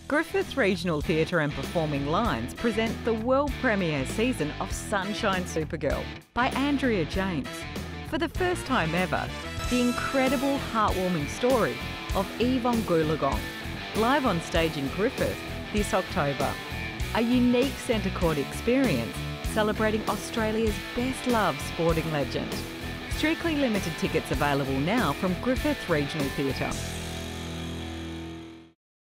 Griffith Regional Theatre and Performing Lines present the world premiere season of Sunshine Supergirl by Andrea James. For the first time ever, the incredible, heartwarming story of Evonne Goolagong, live on stage in Griffith this October. A unique centre court experience celebrating Australia's best-loved sporting legend. Strictly limited tickets available now from Griffith Regional Theatre.